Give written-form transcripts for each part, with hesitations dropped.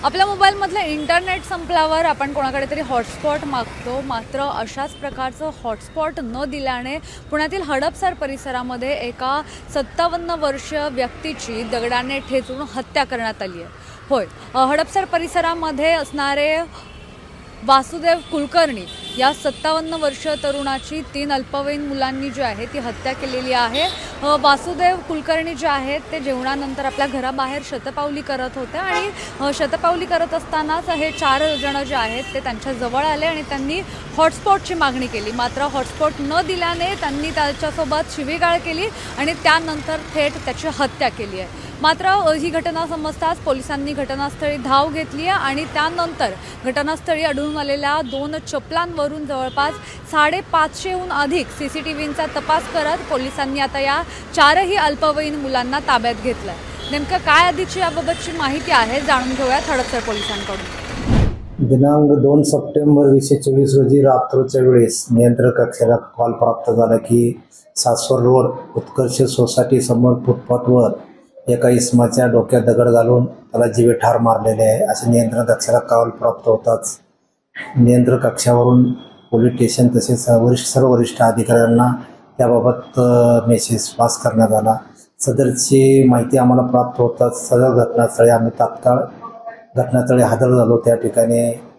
आपल्या मोबाईलमधलं इंटरनेट संपल्यावर आपण कोणाकडे तरी हॉटस्पॉट मागतो, मात्र अशाच प्रकारचं हॉटस्पॉट न दिल्याने पुण्यातील हडपसर परिसरामध्ये एका 57 वर्षीय व्यक्तीची दगडाने ठेचून हत्या करण्यात आली आहे। होय, हडपसर परिसरामध्ये असणारे वासुदेव कुलकर्णी या 57 वर्षीय तरुणाची 3 अल्पवयीन मुलांनी जी आहे ती हत्या केलेली आहे। वासुदेव कुलकर्णी जे आहेत ते जेवणानंतर आपल्या घराबाहेर शतपावली करत होते आणि शतपावली करत असतानाच हे 4 जण जे आहेत ते त्यांच्या जवळ आले आणि त्यांनी हॉटस्पॉटची मागणी केली। मात्र हॉटस्पॉट न दिल्याने त्यांनी त्याच्यासोबत शिवीगाळ केली आणि त्यानंतर थेट त्याची हत्या केली आहे। मात्र ही घटना समजताच पोलिसांनी घटनास्थळी धाव घेतली आहे आणि त्यानंतर घटनास्थळी आढळून आलेल्या 2 चपलांवरून जवळपास 550हून अधिक सीसीटीव्हींचा तपास करत पोलिसांनी आता या 4ही अल्पवयीन मुलांना ताब्यात घेतलंय। नेमकं काय अधिकची याबाबतची माहिती आहे जाणून घेऊयात हडपसर पोलिसांकडून। दिनांक 2 सप्टेंबर 2024 रोजी रात्रीच्या वेळेस नियंत्रण कक्षाला कॉल प्राप्त झाला की सासवड रोड उत्कर्ष सोसायटी समोर फुटपाथवर एका इसमाच्या डोक्यात दगड घालून त्याला जीवे ठार मारलेले आहे असे नियंत्रण कक्षाला कॉल प्राप्त होताच नियंत्रण कक्षावरून पोलीस स्टेशन तसेच सर्व वरिष्ठ अधिकाऱ्यांना त्याबाबत मेसेज पास करण्यात आला। सदरची माहिती आम्हाला प्राप्त होताच सदर घटनास्थळी आम्ही तात्काळ घटनास्थळी हजर झालो। त्या ठिकाणी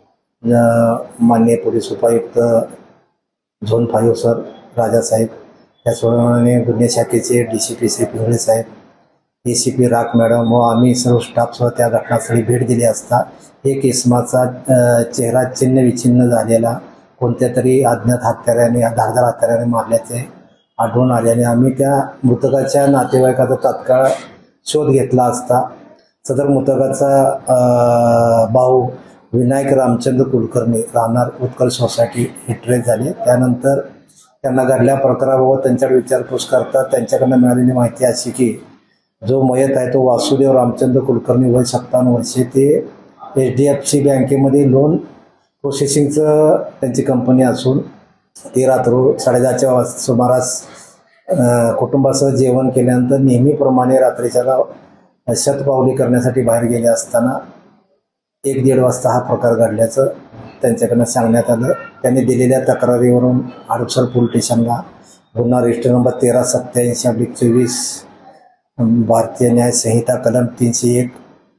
माननीय पोलीस उपायुक्त झोन 5 सर राजासाहेब, त्याचप्रमाणे गुन्हे शाखेचे DCP श्री पिंगळे साहेब, ACP राख मॅडम व आम्ही सर्व स्टाफसह त्या घटनास्थळी भेट दिली असता एक इसमाचा चेहरा चिन्ह विचिन्न झालेला कोणत्या तरी अज्ञात हत्याराने धारदार हत्याराने मारल्याचे आढळून आल्याने आम्ही त्या मृतकाच्या नातेवाईकाचा तात्काळ शोध घेतला असता सदर मृतकाचा भाऊ विनायक रामचंद्र कुलकर्णी राहणार उत्कर्ष सोसायटी हे ट्रेस झाले। त्यानंतर त्यांना घडल्या प्रकाराबाबत त्यांच्याकडे विचारपूस करता त्यांच्याकडनं मिळालेली माहिती अशी की जो मयत आहे तो वासुदेव रामचंद्र कुलकर्णी वय 57 वर्षे, ते HDFC बँकेमध्ये लोन प्रोसेसिंगचं त्यांची कंपनी असून ते रात्र 10:30च्या सुमारास कुटुंबासह जेवण केल्यानंतर नेहमीप्रमाणे रात्रीच्याला शतपावली करण्यासाठी बाहेर गेले असताना 1-1:30 वाजता हा प्रकार घडल्याचं त्यांच्याकडनं सांगण्यात आलं। त्यांनी दिलेल्या तक्रारीवरून हडपसर पोलीस स्टेशनला गुन्हा रजिस्टर नंबर 1387/24 भारतीय न्याय संहिता कलम 301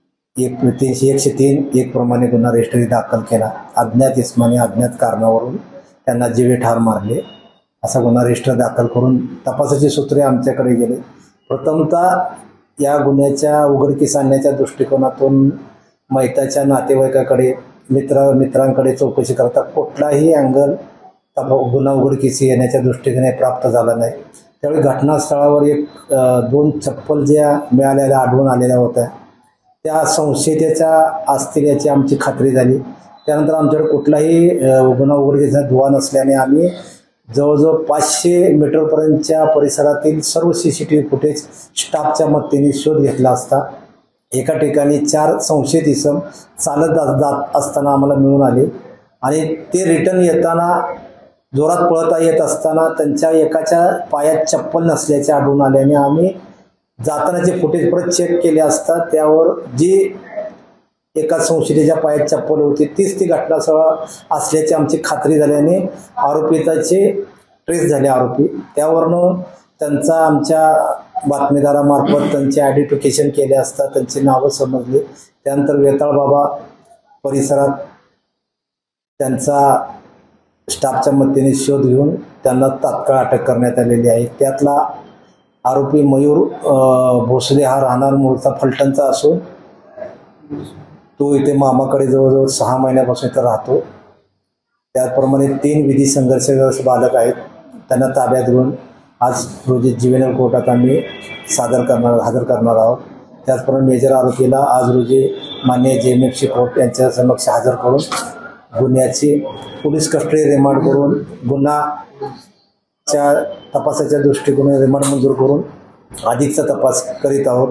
303 प्रमाणे गुन्हा रजिस्टर दाखल केला। अज्ञात इसमाने अज्ञात कारणावरून त्यांना जीवे ठार मारले असा गुन्हा रजिस्टर दाखल करून तपासाची सूत्रे आमच्याकडे गेले। प्रथमतः या गुन्ह्याच्या उघडकीस आणण्याच्या दृष्टिकोनातून मयताच्या नातेवाईकाकडे मित्रांकडे चौकशी करता कुठलाही अँगल गुन्हा उघडकीस येण्याच्या दृष्टीने प्राप्त झाला नाही। त्यावेळी घटनास्थळावर 2 चप्पल ज्या मिळालेल्या आढळून आलेल्या होत्या त्या संशयिताच्या असतील याची आमची खात्री झाली। त्यानंतर आमच्याकडे कुठलाही गुन्हा उघडकीचा दुवा नसल्याने आम्ही जवळजवळ 500 मीटरपर्यंतच्या परिसरातील सर्व CCTV फुटेज स्टाफच्या मदतीने शोध घेतला असता एका ठिकाणी 4 संशयित इसम चालत जात असताना आम्हाला मिळून आले आणि ते रिटर्न येताना जोरात पळता येत असताना त्यांच्या एकाच्या पायात चप्पल नसल्याचे आढळून आल्याने आम्ही जातानाचे फुटेज परत चेक केले असता त्यावर जी एका संशयिताच्या पायात चप्पल होती तीच ती घटनास्थळ असल्याची आमची खात्री झाल्याने आरोपिताचे ट्रेस झाले आरोपी। त्यावरून त्यांचा आमच्या बातमीदारामार्फत त्यांचे आयडेंटिफिकेशन केले असता त्यांची नावं समजली। त्यानंतर वेताळ बाबा परिसरात त्यांचा स्टाफच्या मदतीने शोध घेऊन त्यांना तात्काळ अटक करण्यात आलेली आहे। त्यातला आरोपी मयूर भोसले हा राहणार मूळचा फलटणचा असून तो इथे मामाकडे जवळजवळ 6 महिन्यापासून इथं राहतो। त्याचप्रमाणे 3 विधी संघर्षग्रस्त बालक आहेत, त्यांना ताब्यात घेऊन आज रोजी जुवेनाइल कोर्टात आम्ही हजर करणार आहोत। त्याचप्रमाणे मेजर आरोपीला आज रोजी माननीय JMFC कोर्ट यांच्या समक्ष हजर करून गुन्ह्याची पोलीस कस्टडी रिमांड करून गुन्ह्याच्या तपासाच्या दृष्टिकोनाने रिमांड मंजूर करून अधिकचा तपास करीत आहोत।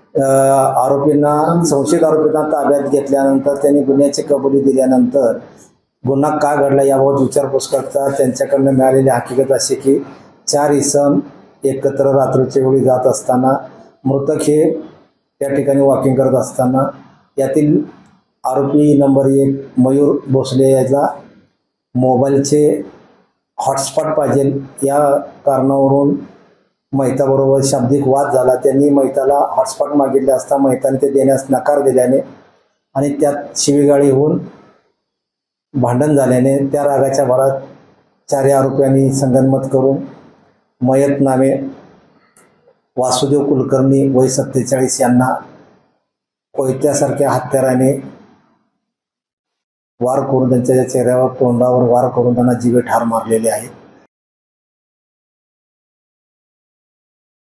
संशयित आरोपींना ताब्यात घेतल्यानंतर त्यांनी गुन्ह्याची कबुली दिल्यानंतर गुन्हा का घडला याबाबत विचारपूस करता त्यांच्याकडनं मिळालेली हकीकत अशी की 4 इसम एकत्र रात्रीच्या वेळी जात असताना मृतक हे त्या ठिकाणी वॉकिंग करत असताना यातील आरोपी नंबर 1 मयूर भोसले याचा मोबाईलचे हॉटस्पॉट पाहिजे या कारणावरून मैताबरोबर शाब्दिक वाद झाला. त्यांनी मैताला हॉटस्पॉट मागितले असता मैताने ते देण्यास नकार दिल्याने आणि त्यात शिवीगाळी होऊन भांडण झाल्याने त्या रागाच्या भरात चारही आरोपींनी संगनमत करून मयत नामे वासुदेव कुलकर्णी वय 47 यांना कोयत्यासारख्या हत्याराने वार करून त्यांच्या चेहऱ्यावर तोंडावर वार करून त्यांना जीवे ठार मारलेले आहे.